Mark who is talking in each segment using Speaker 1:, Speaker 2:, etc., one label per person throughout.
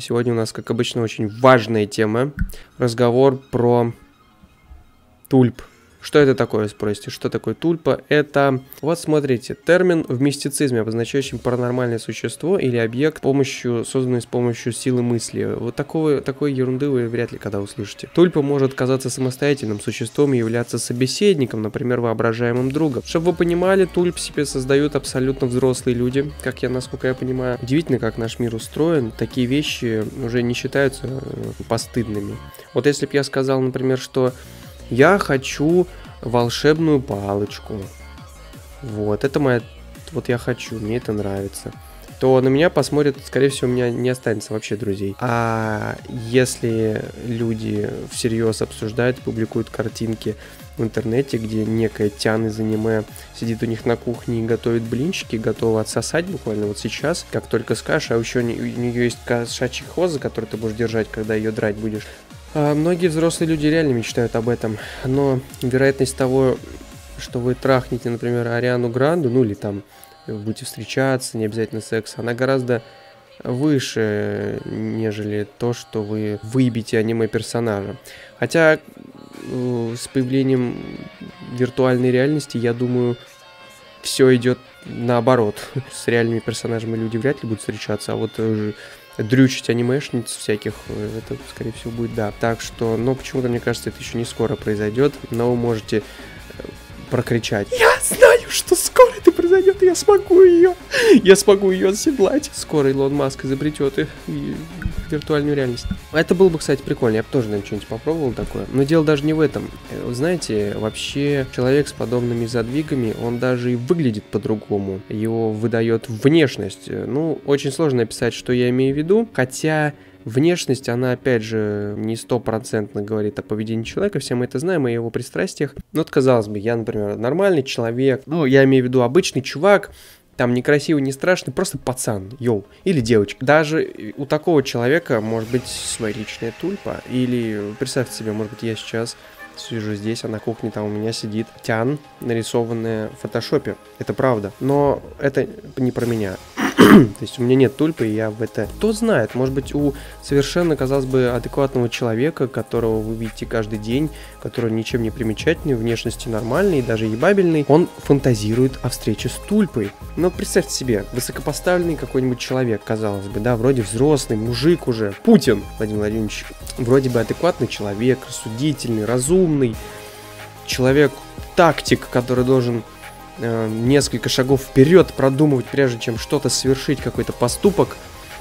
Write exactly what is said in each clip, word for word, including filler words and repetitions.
Speaker 1: Сегодня у нас, как обычно, очень важная тема. Разговор про тульп. Что это такое, спросите? Что такое тульпа? Это, вот смотрите, термин в мистицизме, обозначающий паранормальное существо или объект, помощью, созданный с помощью силы мысли. Вот такого, такой ерунды вы вряд ли когда услышите. Тульпа может казаться самостоятельным существом и являться собеседником, например, воображаемым другом. Чтобы вы понимали, тульп себе создают абсолютно взрослые люди, как я, насколько я понимаю. Удивительно, как наш мир устроен. Такие вещи уже не считаются постыдными. Вот если бы я сказал, например, что я хочу волшебную палочку. Вот, это моя... Вот я хочу, мне это нравится. То на меня посмотрят, скорее всего, у меня не останется вообще друзей. А если люди всерьез обсуждают, публикуют картинки в интернете, где некая Тян из аниме сидит у них на кухне и готовит блинчики, готова отсосать буквально вот сейчас, как только скажешь, а еще у нее есть кошачий хвост, за который ты будешь держать, когда ее драть будешь. А многие взрослые люди реально мечтают об этом, но вероятность того, что вы трахнете, например, Ариану Гранду, ну или там будете встречаться, не обязательно секс, она гораздо выше, нежели то, что вы выебите аниме-персонажа. Хотя э, с появлением виртуальной реальности, я думаю, все идет наоборот. С реальными персонажами люди вряд ли будут встречаться, а вот... Э, дрючить анимешниц всяких, это, скорее всего, будет, да. Так что, но почему-то, мне кажется, это еще не скоро произойдет, но вы можете прокричать: я знаю, что скоро это произойдет, и я смогу ее, я смогу ее оседлать. Скоро Илон Маск изобретет и, и виртуальную реальность. Это было бы, кстати, прикольно, я бы тоже, наверное, что-нибудь попробовал такое. Но дело даже не в этом. Знаете, вообще, человек с подобными задвигами, он даже и выглядит по-другому. Его выдает внешность. Ну, очень сложно описать, что я имею в виду, хотя... Внешность, она, опять же, не стопроцентно говорит о поведении человека, все мы это знаем, о его пристрастиях. Ну, вот, казалось бы, я, например, нормальный человек, ну, я имею в виду обычный чувак, там, некрасивый, не страшный, просто пацан, йоу, или девочка. Даже у такого человека может быть своя личная тульпа, или, представьте себе, может быть, я сейчас сижу здесь, а на кухне там у меня сидит Тян, нарисованная в фотошопе, это правда, но это не про меня. То есть у меня нет тульпы, и я в это... Кто знает, может быть, у совершенно, казалось бы, адекватного человека, которого вы видите каждый день, который ничем не примечательный, внешности нормальный, даже ебабельный, он фантазирует о встрече с тульпой. Но представьте себе, высокопоставленный какой-нибудь человек, казалось бы, да, вроде взрослый, мужик уже, Путин, Владимир Владимирович, вроде бы адекватный человек, рассудительный, разумный, человек-тактик, который должен... несколько шагов вперед продумывать, прежде чем что-то совершить, какой-то поступок.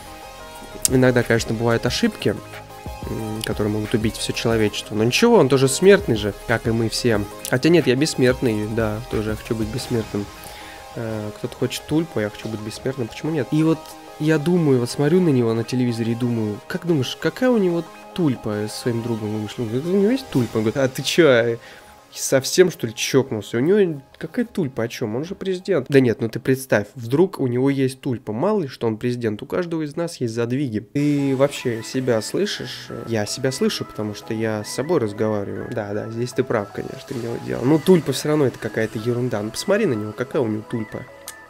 Speaker 1: Иногда, конечно, бывают ошибки, которые могут убить все человечество. Но ничего, он тоже смертный же, как и мы все. Хотя нет, я бессмертный, да, тоже я хочу быть бессмертным. Кто-то хочет тульпу, я хочу быть бессмертным, почему нет? И вот я думаю, вот смотрю на него на телевизоре и думаю, как думаешь, какая у него тульпа с своим другом? Думаешь, у него есть тульпа? Он говорит, а ты че? Совсем, что ли, чокнулся? У него какая тульпа? О чем? Он же президент. Да нет, ну ты представь, вдруг у него есть тульпа. Мало ли, что он президент. У каждого из нас есть задвиги. Ты вообще себя слышишь? Я себя слышу, потому что я с собой разговариваю. Да, да, здесь ты прав, конечно, ты мне делал. Ну, тульпа все равно это какая-то ерунда. Ну, посмотри на него, какая у него тульпа.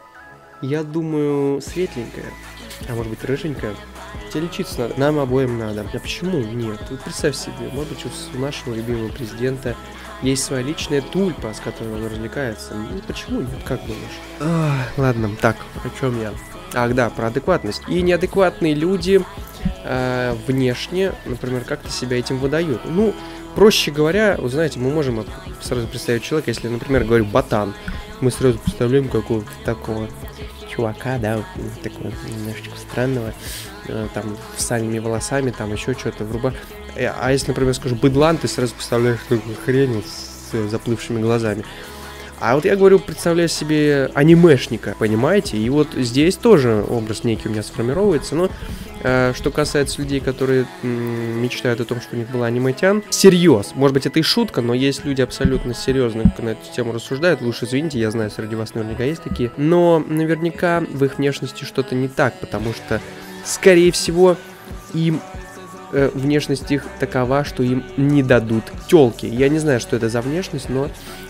Speaker 1: Я думаю, светленькая. А может быть, рыженькая. Тебе лечиться надо. Нам обоим надо. А почему нет? Ты представь себе, может быть, у нашего любимого президента есть своя личная тульпа, с которой он развлекается. Ну, почему нет? Как думаешь? Ах, ладно, так, о чем я? Ах, да, про адекватность. И неадекватные люди э, внешне, например, как-то себя этим выдают. Ну, проще говоря, вы знаете, мы можем сразу представить человека, если, например, говорю «ботан», мы сразу представляем какого-то такого чувака, да, такого немножечко странного, э, там, с сальными волосами, там, еще что-то, вруба. А если, например, скажу «быдлан», ты сразу представляешь такую хрень с заплывшими глазами. А вот я говорю, представляю себе анимешника, понимаете? И вот здесь тоже образ некий у меня сформировывается. Но э, что касается людей, которые м, мечтают о том, что у них была аниме-тян, серьез. Может быть, это и шутка, но есть люди абсолютно серьезно на эту тему рассуждают. Вы уж извините, я знаю, среди вас наверняка есть такие. Но наверняка в их внешности что-то не так, потому что, скорее всего, им... внешность их такова, что им не дадут тёлки. Я не знаю, что это за внешность, но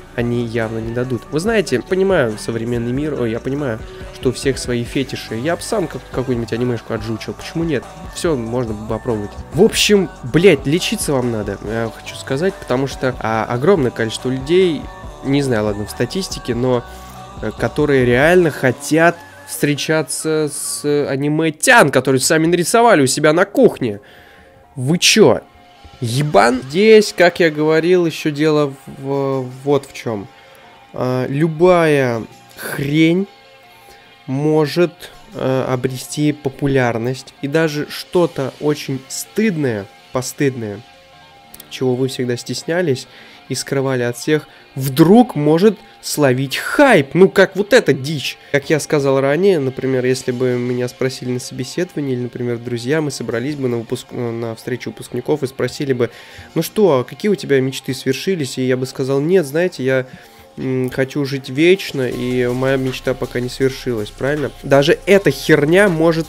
Speaker 1: они явно не дадут. Вы знаете, понимаю современный мир, ой, я понимаю, что у всех свои фетиши. Я бы сам как какую-нибудь анимешку отжучил. Почему нет? Все можно попробовать. В общем, блять, лечиться вам надо, я хочу сказать, потому что а, огромное количество людей, не знаю, ладно, в статистике, но а, которые реально хотят встречаться с аниме-тян, которые сами нарисовали у себя на кухне. Вы чё? Ебан? Здесь, как я говорил, еще дело в, вот в чем. А, любая хрень может а, обрести популярность. И даже что-то очень стыдное, постыдное, чего вы всегда стеснялись и скрывали от всех, вдруг может словить хайп. Ну, как вот эта дичь. Как я сказал ранее, например, если бы меня спросили на собеседовании, или, например, друзья, мы собрались бы на, выпуск... на встречу выпускников и спросили бы, ну что, какие у тебя мечты свершились? И я бы сказал, нет, знаете, я м, хочу жить вечно, и моя мечта пока не свершилась, правильно? Даже эта херня может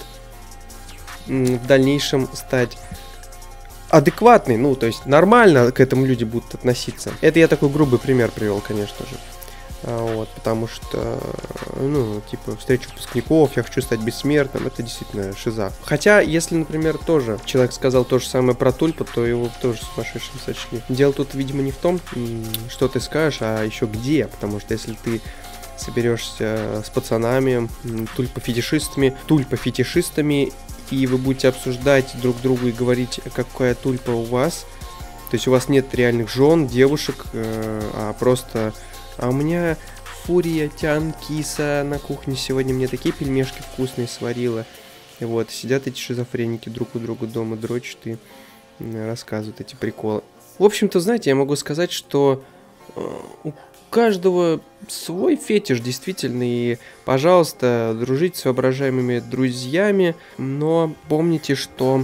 Speaker 1: м, в дальнейшем стать адекватный, ну, то есть нормально к этому люди будут относиться. Это я такой грубый пример привел, конечно же. А, вот, потому что, ну, типа, встречу выпускников, я хочу стать бессмертным, это действительно шиза. Хотя, если, например, тоже человек сказал то же самое про Тульпа, то его тоже сумасшедшим сочли. Дело тут, видимо, не в том, что ты скажешь, а еще где, потому что если ты соберешься с пацанами, тульпа-фетишистами, тульпа-фетишистами, и вы будете обсуждать друг другу и говорить, какая тульпа у вас. То есть у вас нет реальных жен, девушек, э, а просто... А у меня Фурия Тян Киса на кухне сегодня мне такие пельмешки вкусные сварила. И вот, сидят эти шизофреники друг у друга дома, дрочат и рассказывают эти приколы. В общем-то, знаете, я могу сказать, что э, у каждого свой фетиш, действительно, и, пожалуйста, дружите с воображаемыми друзьями, но помните, что,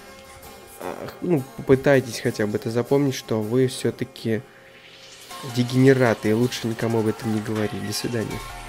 Speaker 1: ну, попытайтесь хотя бы это запомнить, что вы все-таки дегенераты, и лучше никому об этом не говорить. До свидания.